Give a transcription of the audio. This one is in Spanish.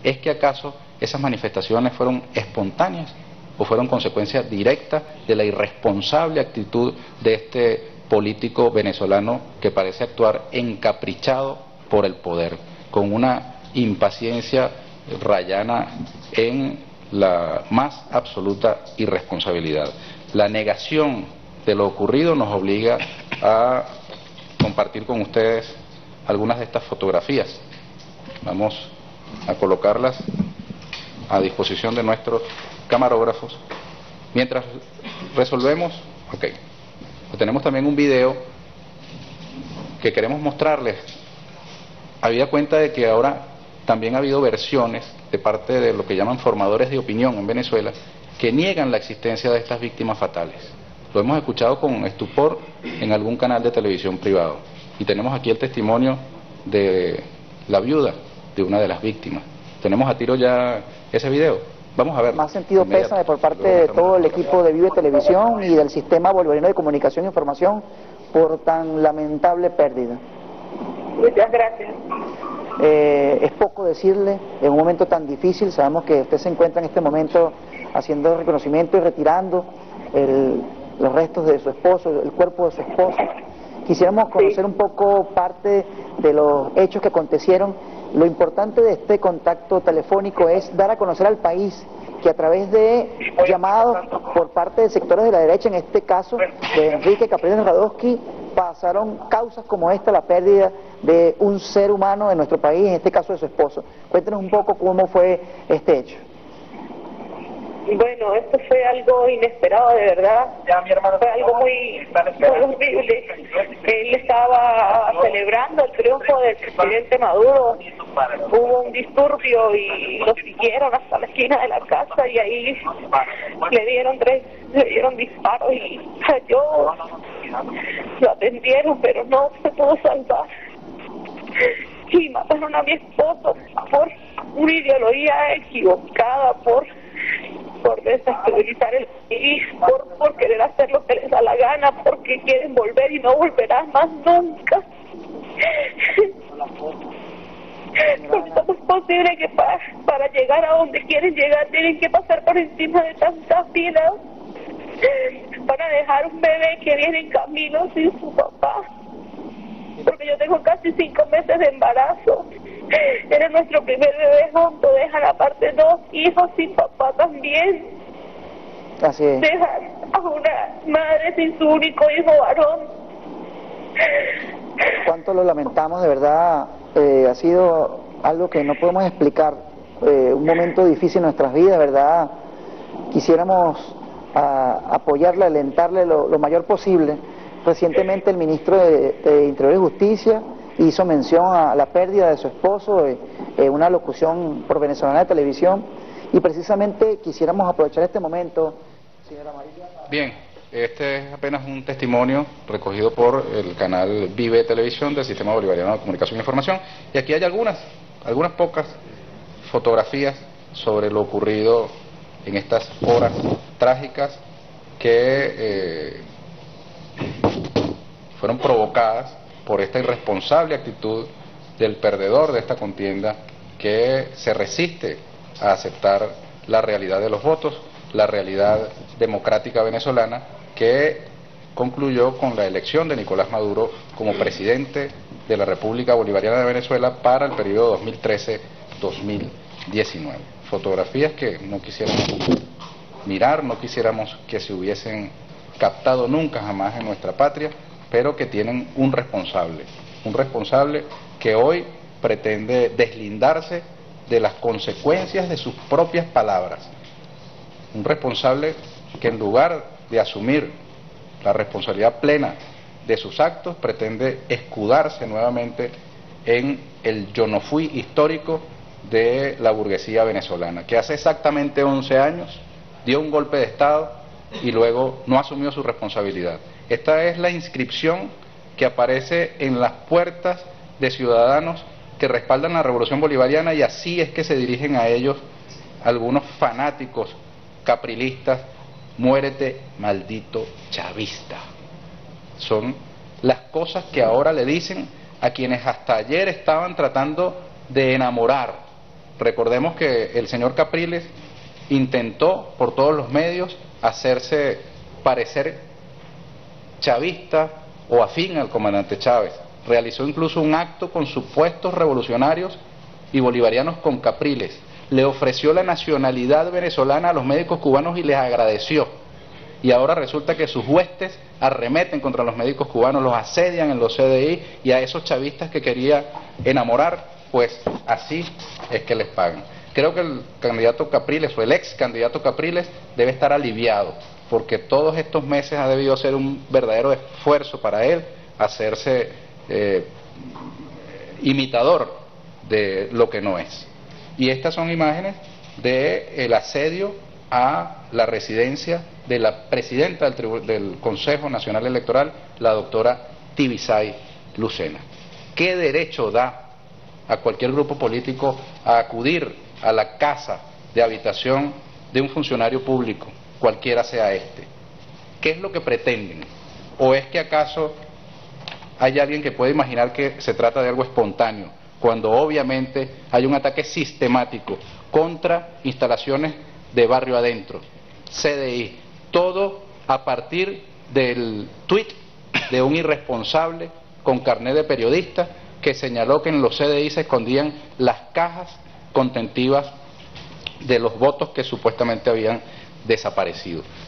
¿Es que acaso esas manifestaciones fueron espontáneas o fueron consecuencia directa de la irresponsable actitud de este político venezolano que parece actuar encaprichado por el poder, con una impaciencia rayana en la más absoluta irresponsabilidad? La negación de lo ocurrido nos obliga a compartir con ustedes algunas de estas fotografías. Vamos a colocarlas a disposición de nuestros camarógrafos. Mientras resolvemos, tenemos también un video que queremos mostrarles. Habida cuenta de que ahora también ha habido versiones de parte de lo que llaman formadores de opinión en Venezuela que niegan la existencia de estas víctimas fatales. Lo hemos escuchado con estupor en algún canal de televisión privado. Y tenemos aquí el testimonio de la viuda de una de las víctimas. Tenemos a tiro ya ese video. Vamos a ver. Más sentido pésame por parte de todo el equipo de Vive Televisión y del Sistema Bolivariano de Comunicación e Información por tan lamentable pérdida. Muchas gracias. Es poco decirle en un momento tan difícil. Sabemos que usted se encuentra en este momento haciendo reconocimiento y retirando los restos de su esposo, el cuerpo de su esposo. Quisiéramos conocer un poco parte de los hechos que acontecieron. Lo importante de este contacto telefónico es dar a conocer al país que a través de llamados por parte de sectores de la derecha, en este caso de Enrique Capriles Radosky, pasaron causas como esta, la pérdida de un ser humano en nuestro país, en este caso de su esposo. Cuéntenos un poco cómo fue este hecho. Bueno, esto fue algo inesperado, de verdad. Fue algo muy horrible. Él estaba celebrando el triunfo del presidente Maduro. Hubo un disturbio y lo siguieron hasta la esquina de la casa y ahí le dieron disparos y cayó. Lo atendieron, pero no se pudo salvar. Y mataron a mi esposo por una ideología equivocada, por desestabilizar el país, por querer hacer lo que les da la gana, porque quieren volver y no volverán más nunca. Porque ¿cómo es posible que para llegar a donde quieren llegar tienen que pasar por encima de tantas vidas? Van a dejar un bebé que viene en camino sin su papá, porque yo tengo casi 5 meses de embarazo. Era nuestro primer bebé juntos, dejan aparte 2 hijos sin papá también. Así es. Dejan a una madre sin su único hijo varón. Cuánto lo lamentamos, de verdad. Ha sido algo que no podemos explicar, un momento difícil en nuestras vidas, ¿verdad? Quisiéramos apoyarle, alentarle lo mayor posible. Recientemente el ministro de Interior y Justicia hizo mención a la pérdida de su esposo en una locución por Venezolana de Televisión, y precisamente quisiéramos aprovechar este momento, señora María. Bien, este es apenas un testimonio recogido por el canal Vive Televisión del Sistema Bolivariano de Comunicación e Información, y aquí hay algunas pocas fotografías sobre lo ocurrido en estas horas trágicas que fueron provocadas por esta irresponsable actitud del perdedor de esta contienda, que se resiste a aceptar la realidad de los votos, la realidad democrática venezolana, que concluyó con la elección de Nicolás Maduro como presidente de la República Bolivariana de Venezuela para el periodo 2013-2019. Fotografías que no quisiéramos mirar, no quisiéramos que se hubiesen captado nunca jamás en nuestra patria, pero que tienen un responsable que hoy pretende deslindarse de las consecuencias de sus propias palabras, un responsable que en lugar de asumir la responsabilidad plena de sus actos, pretende escudarse nuevamente en el yo no fui histórico de la burguesía venezolana, que hace exactamente 11 años dio un golpe de Estado y luego no asumió su responsabilidad. Esta es la inscripción que aparece en las puertas de ciudadanos que respaldan la revolución bolivariana, y así es que se dirigen a ellos algunos fanáticos caprilistas: muérete maldito chavista. Son las cosas que ahora le dicen a quienes hasta ayer estaban tratando de enamorar Recordemos que el señor Capriles intentó por todos los medios hacerse parecer chavista o afín al comandante Chávez. Realizó incluso un acto con supuestos revolucionarios y bolivarianos con Capriles. Le ofreció la nacionalidad venezolana a los médicos cubanos y les agradeció. Y ahora resulta que sus huestes arremeten contra los médicos cubanos, los asedian en los CDI, y a esos chavistas que quería enamorar, pues así es que les pagan. Creo que el candidato Capriles, o el ex candidato Capriles, debe estar aliviado, porque todos estos meses ha debido ser un verdadero esfuerzo para él hacerse imitador de lo que no es. Y estas son imágenes del asedio a la residencia de la presidenta del Consejo Nacional Electoral, la doctora Tibisay Lucena. ¿Qué derecho da a cualquier grupo político a acudir a la casa de habitación de un funcionario público, cualquiera sea este? ¿Qué es lo que pretenden? ¿O es que acaso hay alguien que puede imaginar que se trata de algo espontáneo, cuando obviamente hay un ataque sistemático contra instalaciones de barrio adentro, CDI, todo a partir del tuit de un irresponsable con carnet de periodista que señaló que en los CDI se escondían las cajas contentivas de los votos que supuestamente habían desaparecido?